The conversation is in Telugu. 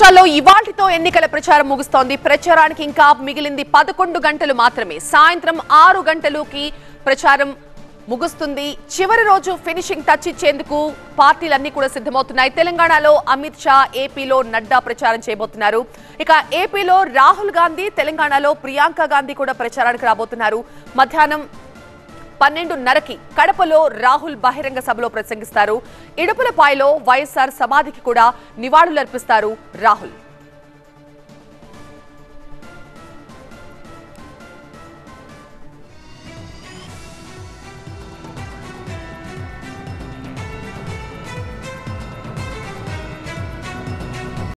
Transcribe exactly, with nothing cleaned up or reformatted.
రాష్ట్రాల్లో ఇవాల్టితో ఎన్నికల ప్రచారం ముగుస్తోంది. ప్రచారానికి ఇంకా మిగిలింది పదకొండు గంటలు మాత్రమే. సాయంత్రం ఆరు గంటలకి ప్రచారం ముగుస్తుంది. చివరి రోజు ఫినిషింగ్ టచ్ ఇచ్చేందుకు పార్టీలన్నీ కూడా సిద్ధమవుతున్నాయి. తెలంగాణలో అమిత్ షా, ఏపీలో నడ్డా ప్రచారం చేయబోతున్నారు. ఇక ఏపీలో రాహుల్ గాంధీ, తెలంగాణలో ప్రియాంక గాంధీ కూడా ప్రచారానికి రాబోతున్నారు. మధ్యాహ్నం పన్నెండున్నరకి కడపలో రాహుల్ బహిరంగ సభలో ప్రసంగిస్తారు. ఇడుపులపాయలో వైఎస్ఆర్ సమాధికి కూడా నివాళులర్పిస్తారు రాహుల్.